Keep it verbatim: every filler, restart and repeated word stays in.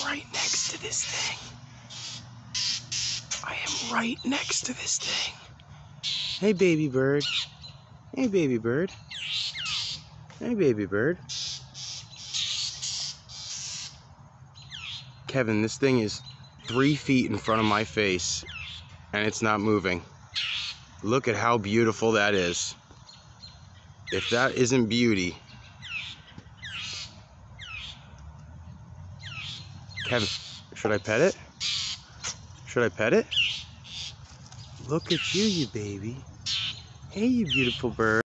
right next to this thing. I am right next to this thing. Hey, baby bird. Hey, baby bird. Hey, baby bird. Kevin, this thing is three feet in front of my face, and it's not moving. Look at how beautiful that is. If that isn't beauty. Kevin, should I pet it? Should I pet it? Look at you, you baby. Hey, you beautiful bird.